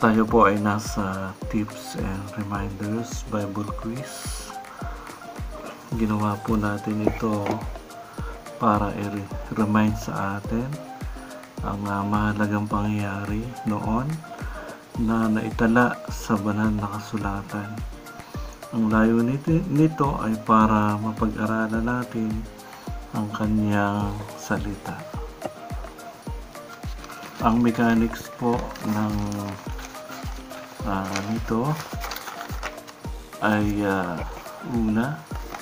Tayo po ay nasa Tips and Reminders Bible Quiz. Ginawa po natin ito para i-remind sa atin ang mahalagang pangyayari noon na naitala sa banal na kasulatan. Ang layunin nito ay para mapag-aralan natin ang kanyang salita. Ang mechanics po ng nito ay una,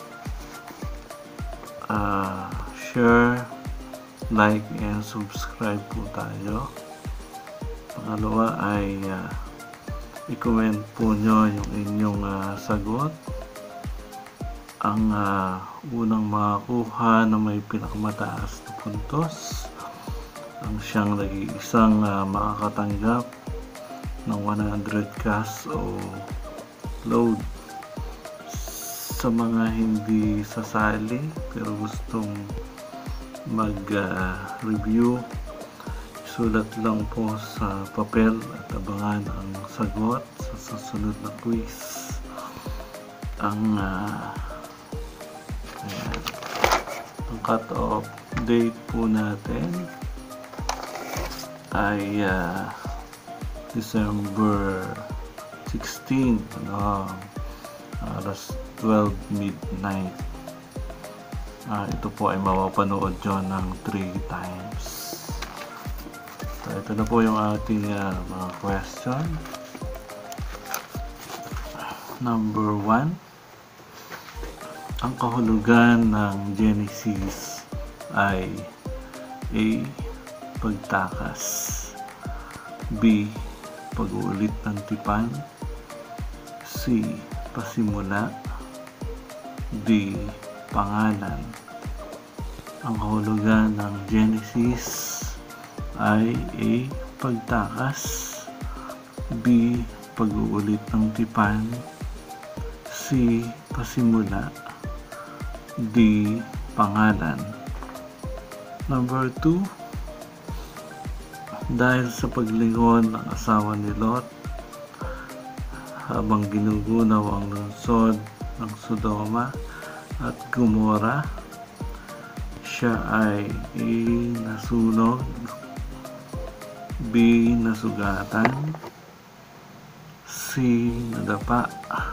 share, like, and subscribe po tayo. Pangalawa ay i-comment po nyo yung inyong sagot. Ang unang makakuha na may pinakamataas na puntos ang siyang nag-iisang makakatanggap ng 100 cash o load. Sa mga hindi sasali pero gustong mag-review, sulat lang po sa papel at abangan ang sagot sa susunod na quiz. Ang cut-off date po natin ay December 16, alas 12 midnight. Ito po ay mapapanood nyo ng 3 times. So, ito na po yung ating mga question. Number 1. Ang kahulugan ng Genesis ay A. Pagtakas, B. Pag-uulit ng tipan, C. Pasimula, D. Pangalan. Ang kahulugan ng Genesis ay A. Pagtakas, B. Pag-uulit ng tipan, C. Pasimula, D. Pangalan. Number 2. Dahil sa paglingon ng asawa ni Lot habang ginugunaw ang lungsod ng Sodoma at Gomora, siya ay A. Nasunog, B. Nasugatan, C. Nadapa,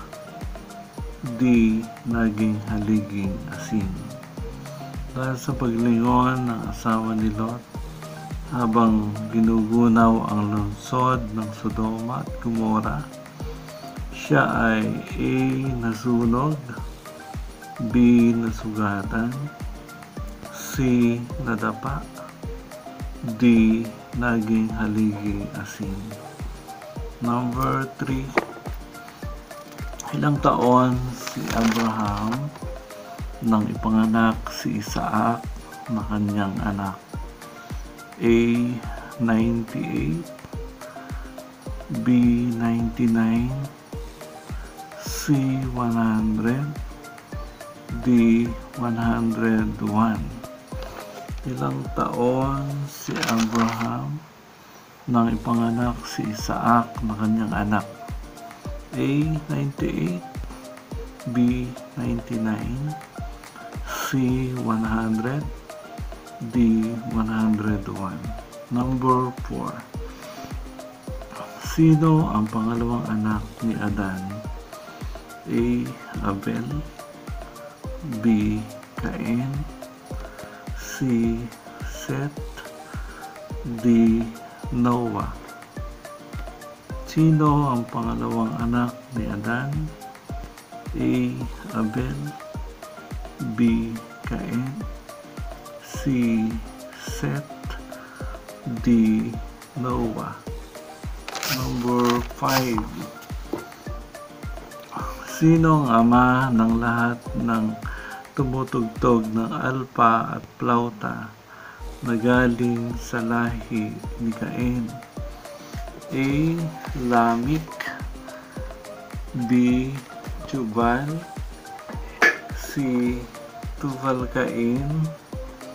D. Naging haliging asin. Dahil sa paglingon ng asawa ni Lot habang ginugunaw ang lungsod ng Sodoma at Gomora, siya ay A. Nasunog, B. Nasugatan, C. Nadapa, D. Naging haliging asin. Number 3. Ilang taon si Abraham nang ipanganak si Isaac na kanyang anak? A. 98, B. 99, C. 100, D. 101. Ilang taon si Abraham nang ipanganak si Isaac na kanyang anak? A. 98, B. 99, C. 100, D. 101. Number 4. Sino ang pangalawang anak ni Adan? A. Abel, B. Cain, C. Seth, D. Noah. Sino ang pangalawang anak ni Adan? A. Abel, B. Cain, C. Seth, D. Noah. Number 5. Sino ang ama ng lahat ng tumutugtog ng alpa at plauta na galing sa lahi ni Cain? A. Lamik, B. Jubal, C. Tuval-Cain,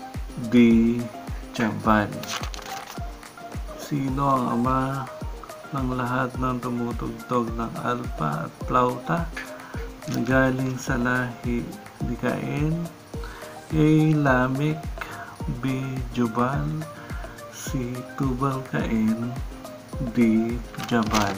D. Jabal. Sino ang ama ng lahat ng tumutugtog ng alpa at flauta na galing sa lahi ni Cain, A. Lamech, B. Jubal, C. Tubal-Cain, D. Jabal.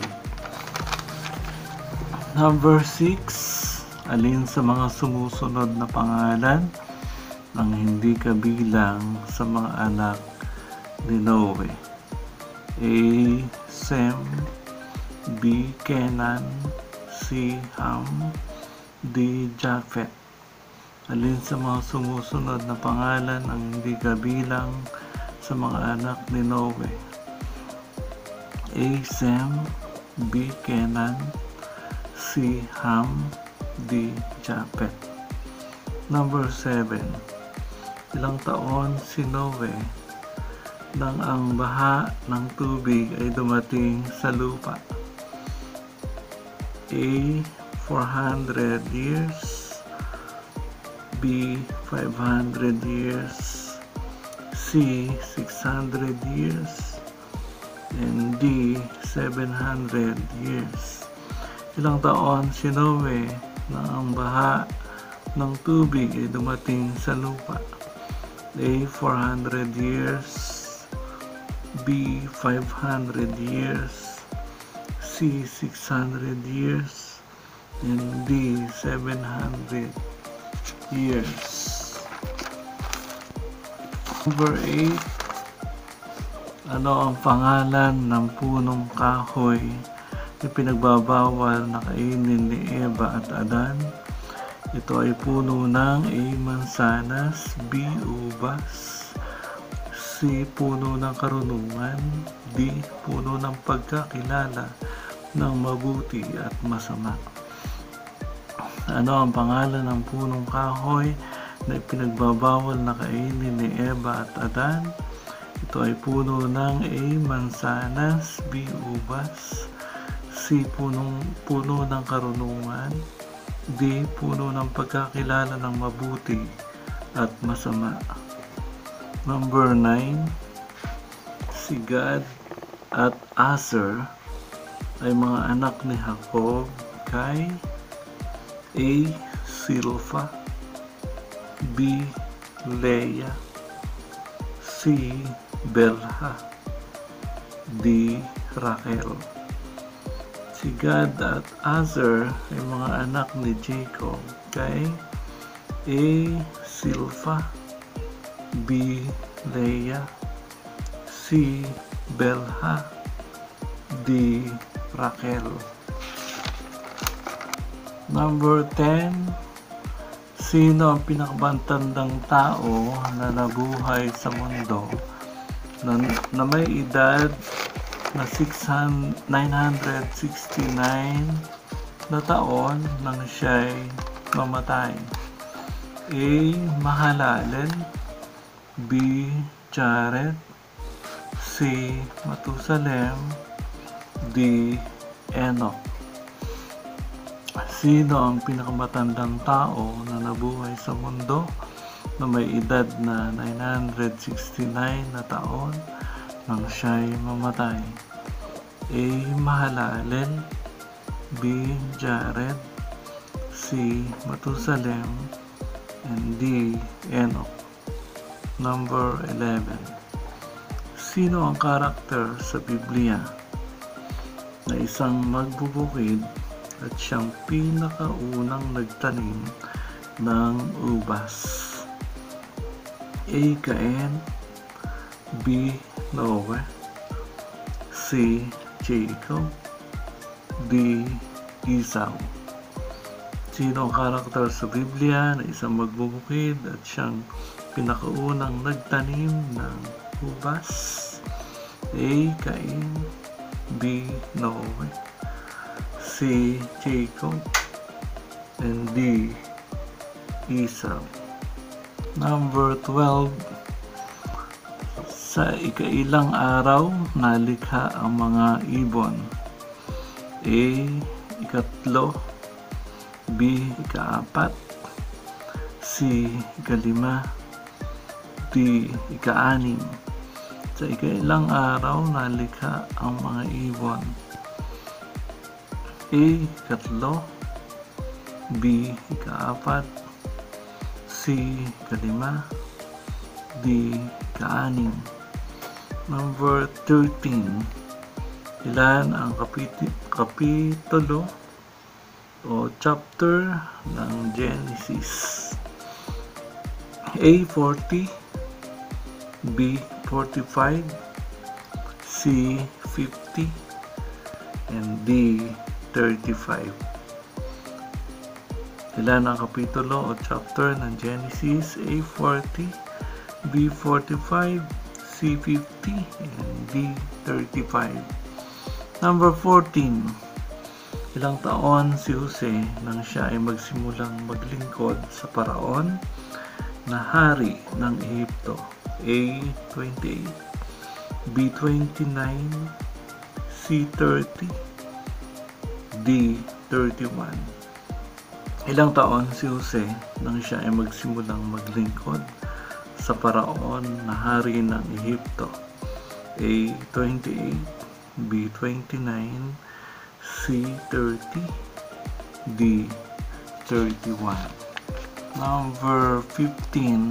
Number 6. Alin sa mga sumusunod na pangalan ang hindi kabilang sa mga anak ni Noe? A. Sem, B. Kenan, C. Ham, D. Japhet. Alin sa mga sumusunod na pangalan ang hindi kabilang sa mga anak ni Noe? A. Sem, B. Kenan, C. Ham, D. Japhet. Number 7. Ilang taon si Noe nang ang baha ng tubig ay dumating sa lupa? A. 400 years, B. 500 years, C. 600 years, and D. 700 years. Ilang taon si Noe nang ang baha ng tubig ay dumating sa lupa? A. 400 years, B. 500 years, C. 600 years, and D. 700 years. Number 8. Ano ang pangalan ng punong kahoy na pinagbabawal na kainin ni Eva at Adan? Ito ay puno ng A. mansanas, B. ubas, C. puno ng karunungan, D. puno ng pagkakilala ng mabuti at masama. Ano ang pangalan ng punong kahoy na pinagbabawal na kainin ni Eva at Adan? Ito ay puno ng A. mansanas, B. ubas, C. puno ng karunungan, D. puno ng pagkakilala ng mabuti at masama. Number 9. Si Gad at Aser ay mga anak ni Jacob kay A. Silpa, B. Leah, C. Belha, D. Rachel. Si Gad at Aser ay mga anak ni Jacob kay A. Silpa, B. Leah, C. Belha, D. Rachel. Number 10. Sino ang pinakabantandang tao na nabuhay sa mundo na may edad na 969 na taon nang siya'y mamatay? A. Mahalalel, B. Jared, C. Matusalem, D. Enoch. Sino ang pinakamatandang tao na nabuhay sa mundo na may edad na 969 na taon nang siya'y mamatay? A. Mahalalel, B. Jared, C. Matusalem, and D. Enoch. Number 11. Sino ang karakter sa Biblia na isang magbubukid at siyang pinakaunang nagtanim ng ubas? A. Cain, B. Noe, C. Jacob, D. Esau. Sino ang karakter sa Biblia na isang magbubukid at siyang pinakaunang nagtanim ng ubas? A. Cain, B. Noe, C. Jacob, and D. Esau. Number 12. Sa ikailang araw nalikha ang mga ibon? A. Ikatlo, B. Ikaapat, C. Ikalima, D. Ika-6. Sa ikailang araw nalikha ang mga ibon? A. Ikatlo, B. Ikaapat, C. Ikalima, D. Ikaanim. Number 13. Ilan ang kapitulo o chapter ng Genesis? A. 40, B. 45, C. 50, and D. 35. Ilan ang kapitulo o chapter ng Genesis? A. 40, B. 45, C. 50, and D. 35. Number 14. Ilang taon si Jose nang siya ay magsimulang maglingkod sa Paraon na hari ng Ehipto? A. 28, B. 29, C. 30, D. 31. Ilang taon si Jose nang siya ay magsimulang maglingkod sa Paraon na hari ng Ehipto? A. 28, B. 29, C. 30, D. 31. Number 15.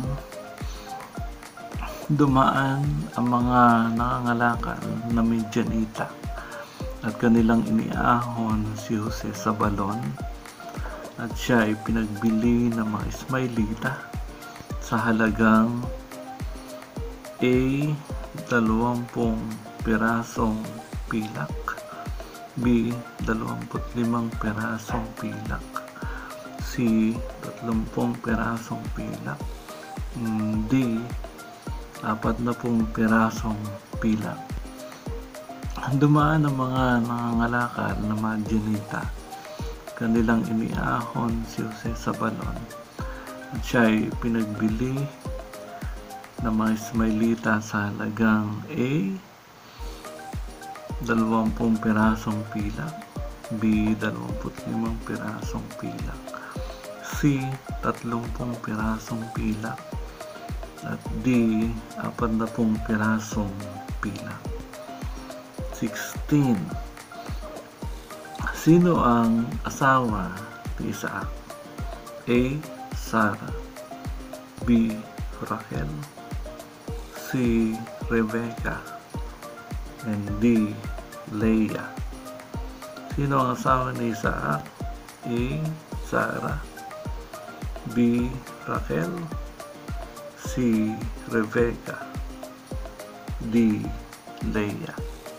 Dumaan ang mga nangangalakal na Midianita at kanilang iniahon si Jose sa balon, at siya ay pinagbili ng mga Ismailita sa halagang A. 20 pirasong pilak, B. 25 pirasong pilak, C. 30 pirasong pilak, D. 40 pirasong pilak. Dumaan ang mga nangangalakal na Midianita, kanilang iniahon si Jose sa balon, at siya ay pinagbili ng mga Ismailita sa halagang A. 20 pirasong pilak, B. 25 pirasong pilak, C. 30 pirasong pilak, at D. 40 pirasong pilak. 16. Sino ang asawa ni Isaac? A. Sarah, B. Rachel, C. Rebecca, and D. Leah. Sino ang asawa ni Isaac? A. Sarah, B. Rachel, C. Rebecca, D. Leah.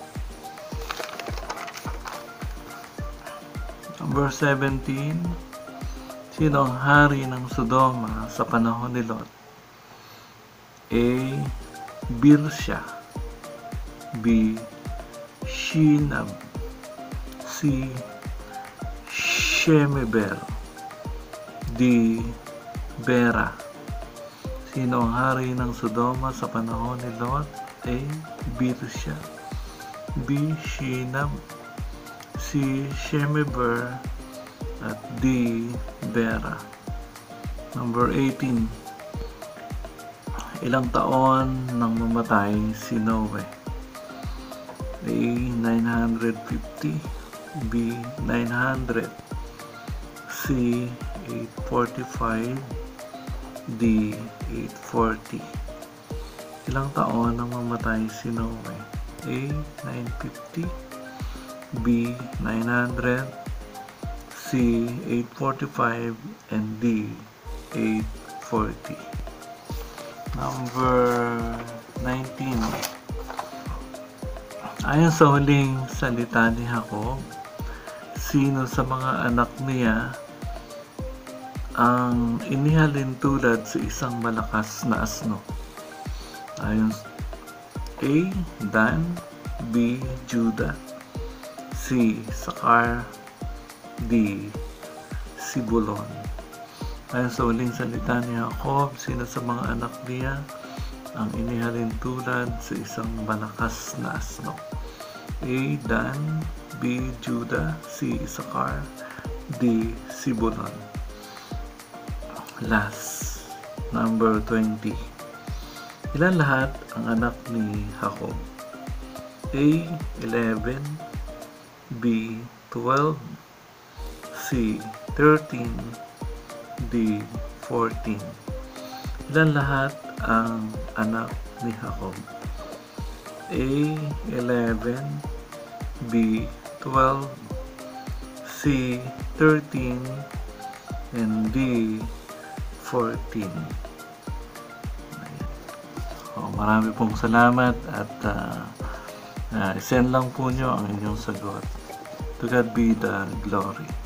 Number 17. Sino ang hari ng Sodoma sa panahon ni Lot? A. Birsha, B. Shinab, C. Shemeber, D. Bera. Sino ang hari ng Sodoma sa panahon ni Lot? A. Birsha, B. Shinab, C. Shemeber, at D. Bera. Number 18. Ilang taon nang mamatay si Noe? A. 950, B. 900, C. 845, D. 840. Ilang taon nang mamatay si Noe? A. 950, B. 900, C. 845, and D. 840. Number 19. Ayon sa huling salita ni Jacob, sino sa mga anak niya ang inihalin tulad sa isang malakas na asno? Ayon A. Dan, B. Judah, C. Sakar, D. Sibulon. Ayon sa huling salita ni Jacob, sino sa mga anak niya ang inihalin tulad sa isang malakas na asno? A. Dan, B. Judah, C. Sakar, D. Sibulon. Last, number 20. Ilan lahat ang anak ni Jacob? A. 11, B. 12, C. 13, D. 14. Ilan lahat ang anak ni Jacob? A. 11, B. 12, C. 13, and D. 14. Marami pong salamat at send lang po nyo ang inyong sagot. To God be the glory.